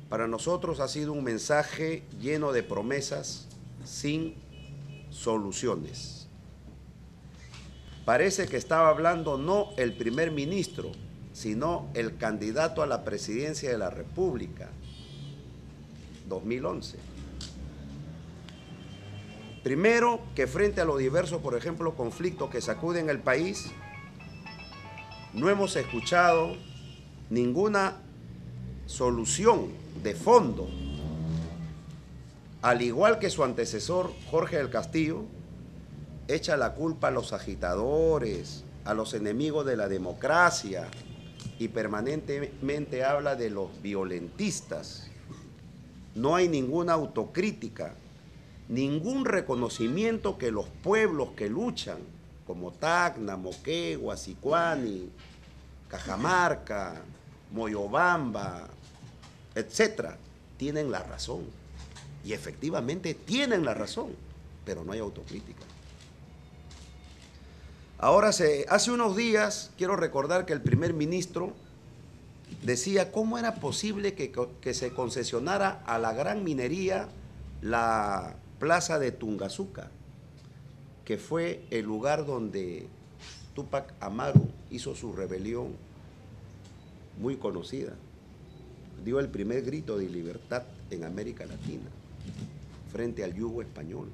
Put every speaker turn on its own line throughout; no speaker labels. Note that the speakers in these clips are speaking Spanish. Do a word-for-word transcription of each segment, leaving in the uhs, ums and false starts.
Para nosotros ha sido un mensaje lleno de promesas sin soluciones. Parece que estaba hablando no el primer ministro, sino el candidato a la presidencia de la República, dos mil once. Primero, que frente a los diversos, por ejemplo, conflictos que sacuden el país, no hemos escuchado ninguna solución de fondo. Al igual que su antecesor, Jorge del Castillo, echa la culpa a los agitadores, a los enemigos de la democracia y permanentemente habla de los violentistas. No hay ninguna autocrítica, ningún reconocimiento que los pueblos que luchan, como Tacna, Moquegua, Sicuani, Cajamarca, Moyobamba, etcétera, tienen la razón. Y efectivamente tienen la razón, pero no hay autocrítica. Ahora, se, hace unos días, quiero recordar que el primer ministro decía cómo era posible que, que se concesionara a la gran minería la plaza de Tungazuca, que fue el lugar donde Túpac Amaru hizo su rebelión muy conocida. Dio el primer grito de libertad en América Latina frente al yugo español.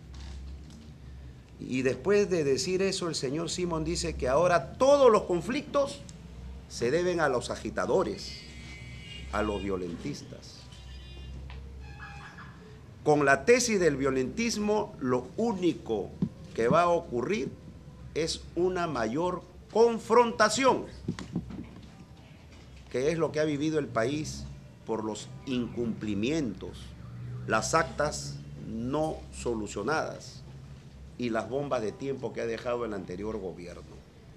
Y después de decir eso, el señor Simón dice que ahora todos los conflictos se deben a los agitadores, a los violentistas. Con la tesis del violentismo, lo único que va a ocurrir es una mayor confrontación, que es lo que ha vivido el país por los incumplimientos, las actas no solucionadas y las bombas de tiempo que ha dejado el anterior gobierno.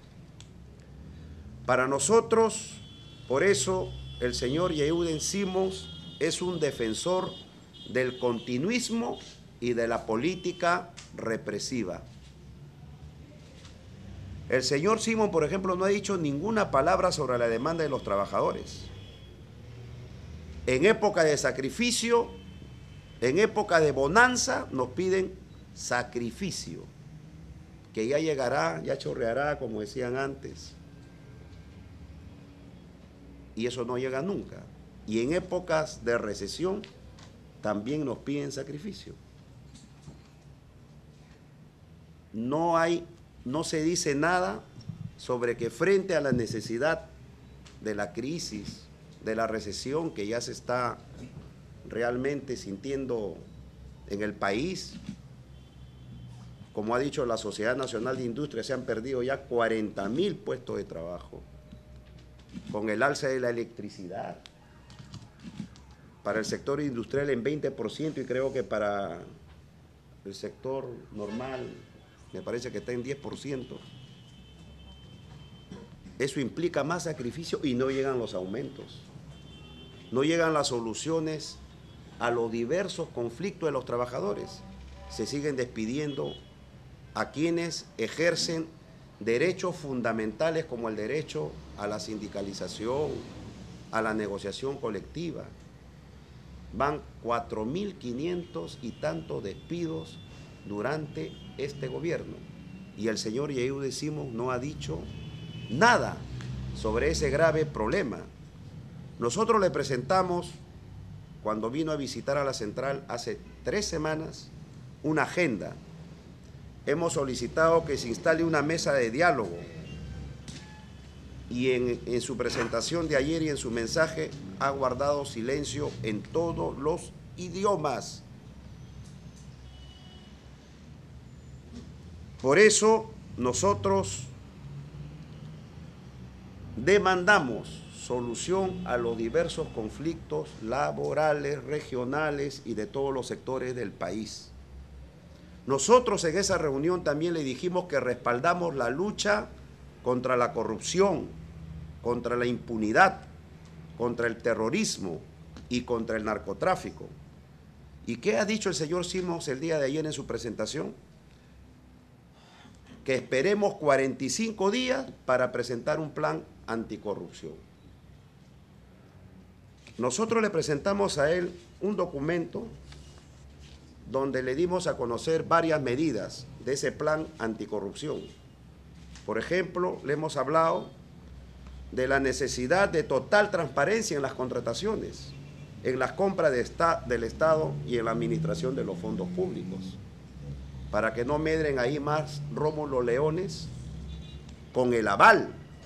Para nosotros, por eso, el señor Yehuden Simons es un defensor del continuismo y de la política represiva. El señor Simón, por ejemplo, no ha dicho ninguna palabra sobre la demanda de los trabajadores. En época de sacrificio, en época de bonanza, nos piden sacrificio, que ya llegará, ya chorreará, como decían antes. Y eso no llega nunca. Y en épocas de recesión, también nos piden sacrificio. No hay, no se dice nada sobre que frente a la necesidad de la crisis, de la recesión que ya se está realmente sintiendo en el país, como ha dicho la Sociedad Nacional de Industria, se han perdido ya cuarenta mil puestos de trabajo, con el alza de la electricidad, para el sector industrial en veinte por ciento y creo que para el sector normal me parece que está en diez por ciento. Eso implica más sacrificio y no llegan los aumentos, no llegan las soluciones a los diversos conflictos de los trabajadores. Se siguen despidiendo a quienes ejercen derechos fundamentales como el derecho a la sindicalización, a la negociación colectiva. Van cuatro mil quinientos y tantos despidos durante este gobierno. Y el señor Yehuden Simons no ha dicho nada sobre ese grave problema. Nosotros le presentamos, cuando vino a visitar a la central hace tres semanas, una agenda. Hemos solicitado que se instale una mesa de diálogo. Y en, en su presentación de ayer y en su mensaje ha guardado silencio en todos los idiomas. Por eso nosotros demandamos solución a los diversos conflictos laborales, regionales y de todos los sectores del país. Nosotros en esa reunión también le dijimos que respaldamos la lucha contra la corrupción, contra la impunidad, contra el terrorismo y contra el narcotráfico. ¿Y qué ha dicho el señor Simons el día de ayer en su presentación? Que esperemos cuarenta y cinco días para presentar un plan anticorrupción. nosotros le presentamos a él un documento donde le dimos a conocer varias medidas de ese plan anticorrupción. Por ejemplo, le hemos hablado de la necesidad de total transparencia en las contrataciones, en las compras de esta, del Estado y en la administración de los fondos públicos, para que no medren ahí más Rómulo Leones con el aval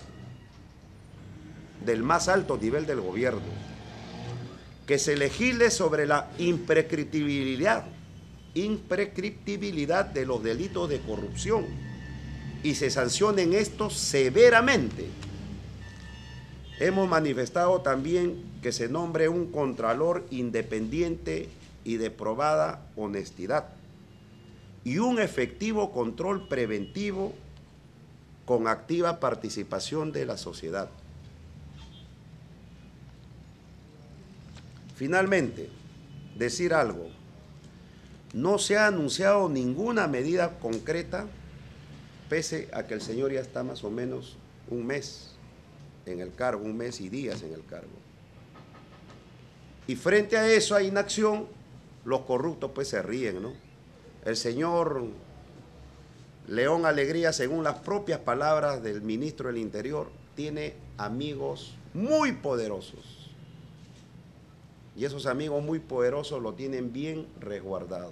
del más alto nivel del gobierno, que se legisle sobre la imprescriptibilidad, imprescriptibilidad de los delitos de corrupción y se sancionen estos severamente. Hemos manifestado también que se nombre un contralor independiente y de probada honestidad y un efectivo control preventivo con activa participación de la sociedad. Finalmente, decir algo, no se ha anunciado ninguna medida concreta, pese a que el señor ya está más o menos un mes en el cargo, un mes y días en el cargo. Y frente a eso, a inacción, los corruptos pues se ríen, ¿no? El señor León Alegría, según las propias palabras del ministro del Interior, tiene amigos muy poderosos. Y esos amigos muy poderosos lo tienen bien resguardado.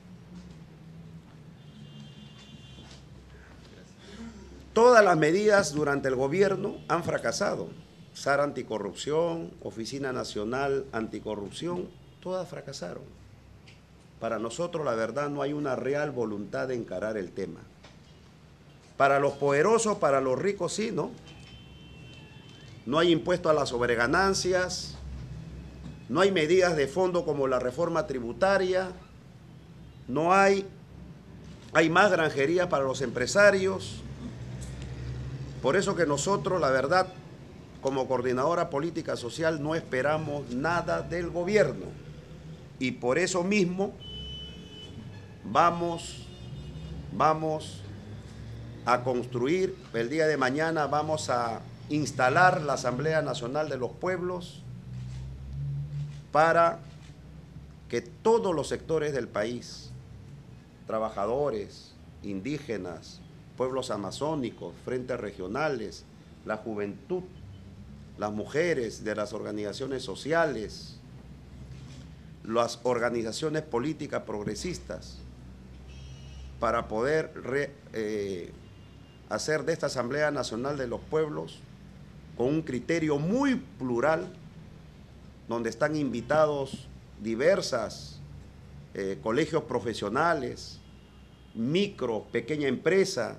Todas las medidas durante el gobierno han fracasado. S A R Anticorrupción, Oficina Nacional Anticorrupción, todas fracasaron. Para nosotros, la verdad, no hay una real voluntad de encarar el tema. Para los poderosos, para los ricos, sí, ¿no? No hay impuesto a las sobreganancias, no hay medidas de fondo como la reforma tributaria, no hay, hay más granjería para los empresarios. Por eso que nosotros, la verdad, como coordinadora política social, no esperamos nada del gobierno. Y por eso mismo vamos, vamos a construir, el día de mañana vamos a instalar la Asamblea Nacional de los Pueblos para que todos los sectores del país, trabajadores, indígenas, pueblos amazónicos, frentes regionales, la juventud, las mujeres de las organizaciones sociales, las organizaciones políticas progresistas, para poder re, eh, hacer de esta Asamblea Nacional de los Pueblos con un criterio muy plural, donde están invitados diversas eh, colegios profesionales, micro, pequeña empresa,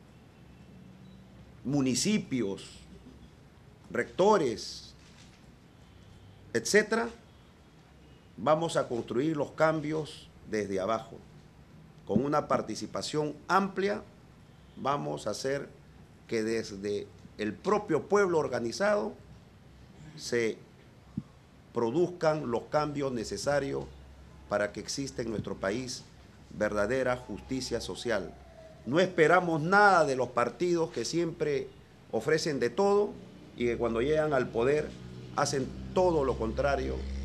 municipios, rectores, etcétera. Vamos a construir los cambios desde abajo. Con una participación amplia, vamos a hacer que desde el propio pueblo organizado se produzcan los cambios necesarios para que exista en nuestro país verdadera justicia social. No esperamos nada de los partidos que siempre ofrecen de todo y que cuando llegan al poder hacen todo lo contrario